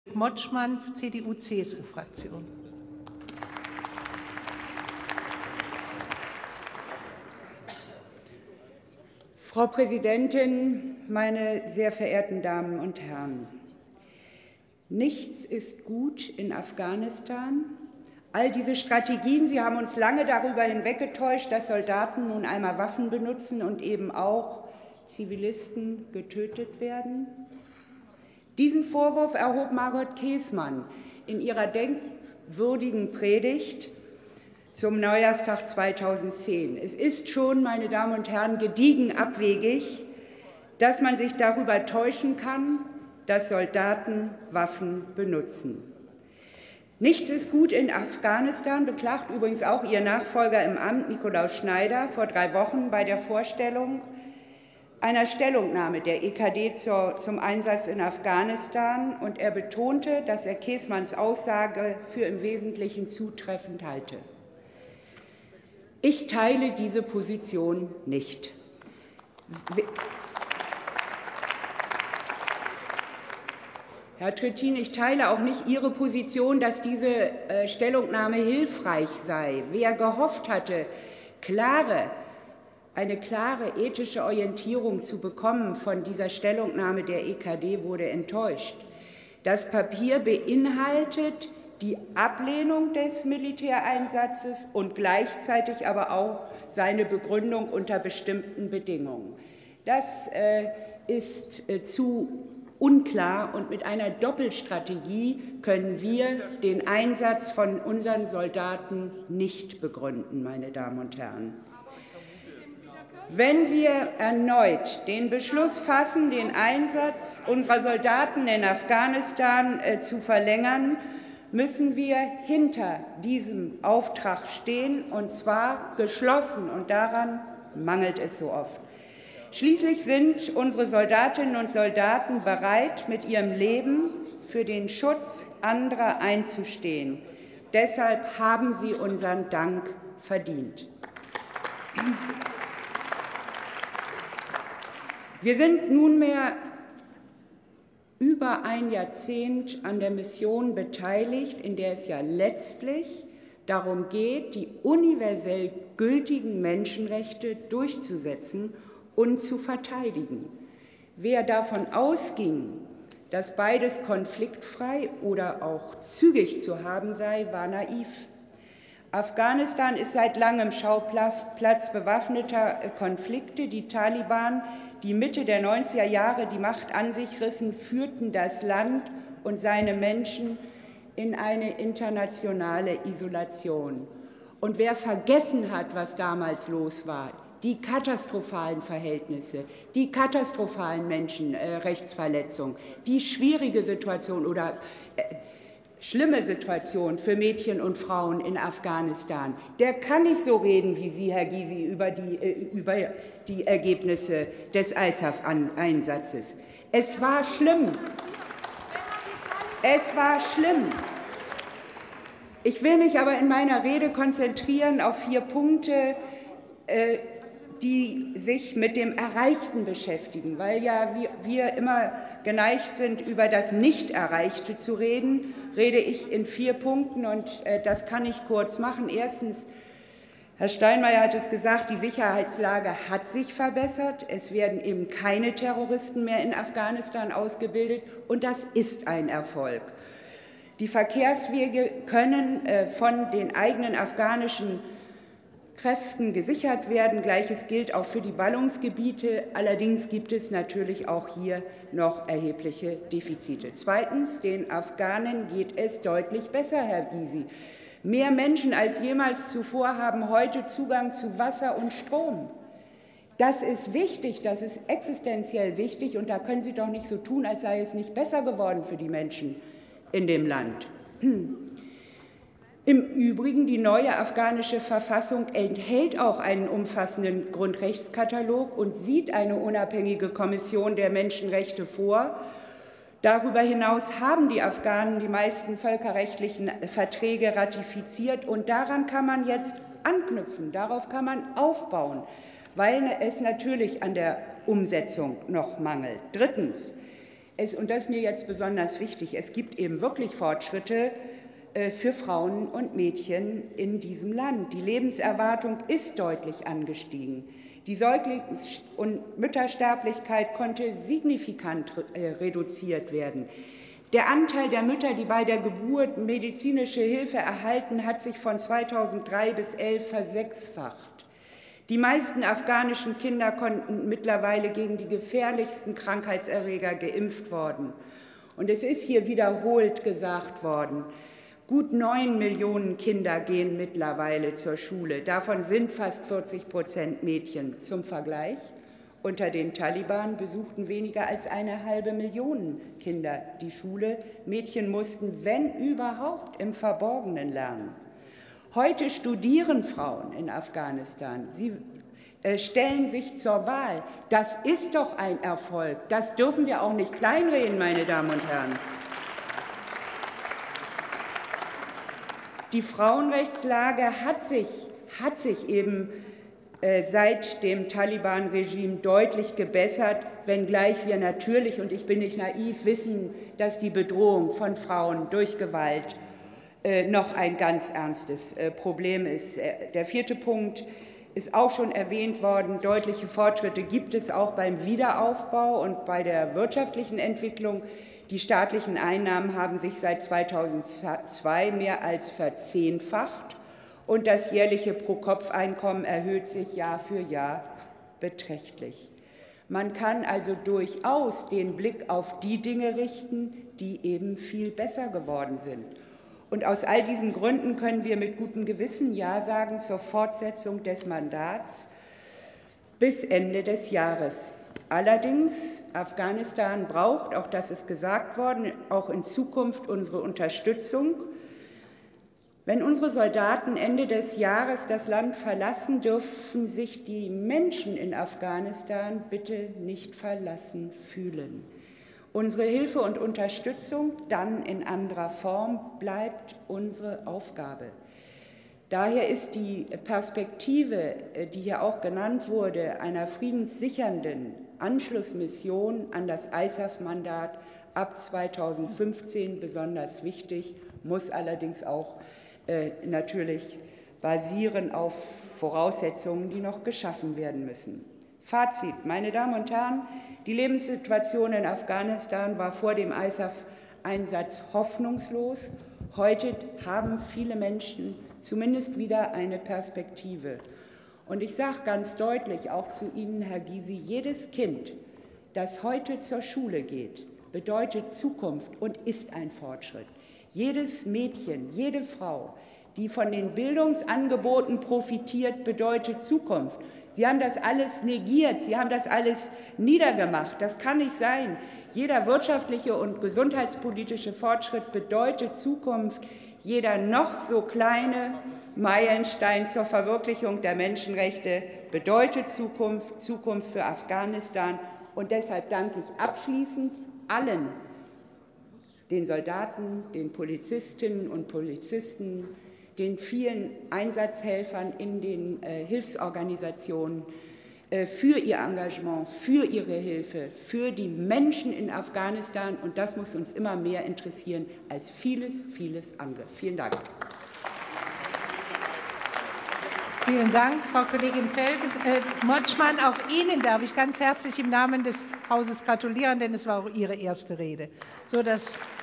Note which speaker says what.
Speaker 1: Motschmann, CDU-CSU-Fraktion.
Speaker 2: Frau Präsidentin, meine sehr verehrten Damen und Herren! Nichts ist gut in Afghanistan. All diese Strategien, Sie haben uns lange darüber hinweggetäuscht, dass Soldaten nun einmal Waffen benutzen und eben auch Zivilisten getötet werden. Diesen Vorwurf erhob Margot Käßmann in ihrer denkwürdigen Predigt zum Neujahrstag 2010. Es ist schon, meine Damen und Herren, gediegen abwegig, dass man sich darüber täuschen kann, dass Soldaten Waffen benutzen. Nichts ist gut in Afghanistan, beklagt übrigens auch Ihr Nachfolger im Amt, Nikolaus Schneider, vor 3 Wochen bei der Vorstellung einer Stellungnahme der EKD zum Einsatz in Afghanistan. Und er betonte, dass er Käßmanns Aussage für im Wesentlichen zutreffend halte. Ich teile diese Position nicht. Herr Trittin, ich teile auch nicht Ihre Position, dass diese Stellungnahme hilfreich sei. Wer gehofft hatte, eine klare ethische Orientierung zu bekommen von dieser Stellungnahme der EKD, wurde enttäuscht. Das Papier beinhaltet die Ablehnung des Militäreinsatzes und gleichzeitig aber auch seine Begründung unter bestimmten Bedingungen. Das ist zu unklar, und mit einer Doppelstrategie können wir den Einsatz von unseren Soldaten nicht begründen, meine Damen und Herren. Wenn wir erneut den Beschluss fassen, den Einsatz unserer Soldaten in Afghanistan zu verlängern, müssen wir hinter diesem Auftrag stehen, und zwar geschlossen, und daran mangelt es so oft. Schließlich sind unsere Soldatinnen und Soldaten bereit, mit ihrem Leben für den Schutz anderer einzustehen. Deshalb haben sie unseren Dank verdient. Wir sind nunmehr über ein Jahrzehnt an der Mission beteiligt, in der es ja letztlich darum geht, die universell gültigen Menschenrechte durchzusetzen und zu verteidigen. Wer davon ausging, dass beides konfliktfrei oder auch zügig zu haben sei, war naiv. Afghanistan ist seit langem Schauplatz bewaffneter Konflikte. Die Taliban, die Mitte der 90er Jahre die Macht an sich rissen, führten das Land und seine Menschen in eine internationale Isolation. Und wer vergessen hat, was damals los war, die katastrophalen Verhältnisse, die katastrophalen Menschenrechtsverletzungen, die schwierige Situation oder schlimme Situation für Mädchen und Frauen in Afghanistan, der kann nicht so reden wie Sie, Herr Gysi, über die Ergebnisse des ISAF-Einsatzes. Es war schlimm. Es war schlimm. Ich will mich aber in meiner Rede konzentrieren auf 4 Punkte, die sich mit dem Erreichten beschäftigen, weil ja wir immer geneigt sind, über das Nicht-Erreichte zu reden, rede ich in 4 Punkten, und das kann ich kurz machen. Erstens, Herr Steinmeier hat es gesagt, die Sicherheitslage hat sich verbessert. Es werden eben keine Terroristen mehr in Afghanistan ausgebildet, und das ist ein Erfolg. Die Verkehrswege können von den eigenen afghanischen Kräften gesichert werden. Gleiches gilt auch für die Ballungsgebiete. Allerdings gibt es natürlich auch hier noch erhebliche Defizite. Zweitens, den Afghanen geht es deutlich besser, Herr Gysi. Mehr Menschen als jemals zuvor haben heute Zugang zu Wasser und Strom. Das ist wichtig, das ist existenziell wichtig, und da können Sie doch nicht so tun, als sei es nicht besser geworden für die Menschen in dem Land. Im Übrigen, die neue afghanische Verfassung enthält auch einen umfassenden Grundrechtskatalog und sieht eine unabhängige Kommission der Menschenrechte vor. Darüber hinaus haben die Afghanen die meisten völkerrechtlichen Verträge ratifiziert, und daran kann man jetzt anknüpfen, darauf kann man aufbauen, weil es natürlich an der Umsetzung noch mangelt. Drittens, Und das ist mir jetzt besonders wichtig, es gibt eben wirklich Fortschritte für Frauen und Mädchen in diesem Land. Die Lebenserwartung ist deutlich angestiegen. Die Säuglings- und Müttersterblichkeit konnte signifikant reduziert werden. Der Anteil der Mütter, die bei der Geburt medizinische Hilfe erhalten, hat sich von 2003 bis 2011 versechsfacht. Die meisten afghanischen Kinder konnten mittlerweile gegen die gefährlichsten Krankheitserreger geimpft worden. Und es ist hier wiederholt gesagt worden, gut 9 Millionen Kinder gehen mittlerweile zur Schule. Davon sind fast 40% Mädchen. Zum Vergleich, unter den Taliban besuchten weniger als 500.000 Kinder die Schule. Mädchen mussten, wenn überhaupt, im Verborgenen lernen. Heute studieren Frauen in Afghanistan. Sie stellen sich zur Wahl. Das ist doch ein Erfolg. Das dürfen wir auch nicht kleinreden, meine Damen und Herren. Die Frauenrechtslage hat sich eben seit dem Taliban-Regime deutlich gebessert, wenngleich wir natürlich, und ich bin nicht naiv, wissen, dass die Bedrohung von Frauen durch Gewalt noch ein ganz ernstes Problem ist. Der 4. Punkt ist auch schon erwähnt worden. Deutliche Fortschritte gibt es auch beim Wiederaufbau und bei der wirtschaftlichen Entwicklung. Die staatlichen Einnahmen haben sich seit 2002 mehr als verzehnfacht und das jährliche Pro-Kopf-Einkommen erhöht sich Jahr für Jahr beträchtlich. Man kann also durchaus den Blick auf die Dinge richten, die eben viel besser geworden sind. Und aus all diesen Gründen können wir mit gutem Gewissen Ja sagen zur Fortsetzung des Mandats bis Ende des Jahres. Allerdings, Afghanistan braucht, auch das ist gesagt worden, auch in Zukunft unsere Unterstützung. Wenn unsere Soldaten Ende des Jahres das Land verlassen, dürfen sich die Menschen in Afghanistan bitte nicht verlassen fühlen. Unsere Hilfe und Unterstützung, dann in anderer Form, bleibt unsere Aufgabe. Daher ist die Perspektive, die hier auch genannt wurde, einer friedenssichernden Anschlussmission an das ISAF-Mandat ab 2015 besonders wichtig, muss allerdings auch natürlich basieren auf Voraussetzungen, die noch geschaffen werden müssen. Fazit, meine Damen und Herren, die Lebenssituation in Afghanistan war vor dem ISAF-Einsatz hoffnungslos. Heute haben viele Menschen zumindest wieder eine Perspektive. Und ich sage ganz deutlich auch zu Ihnen, Herr Gysi, jedes Kind, das heute zur Schule geht, bedeutet Zukunft und ist ein Fortschritt. Jedes Mädchen, jede Frau, die von den Bildungsangeboten profitiert, bedeutet Zukunft. Sie haben das alles negiert, Sie haben das alles niedergemacht. Das kann nicht sein. Jeder wirtschaftliche und gesundheitspolitische Fortschritt bedeutet Zukunft. Jeder noch so kleine Meilenstein zur Verwirklichung der Menschenrechte bedeutet Zukunft, Zukunft für Afghanistan. Und deshalb danke ich abschließend allen, den Soldaten, den Polizistinnen und Polizisten, den vielen Einsatzhelfern in den Hilfsorganisationen für ihr Engagement, für ihre Hilfe, für die Menschen in Afghanistan. Und das muss uns immer mehr interessieren als vieles, vieles andere. Vielen Dank.
Speaker 1: Vielen Dank, Frau Kollegin Motschmann. Auch Ihnen darf ich ganz herzlich im Namen des Hauses gratulieren, denn es war auch Ihre erste Rede. So, dass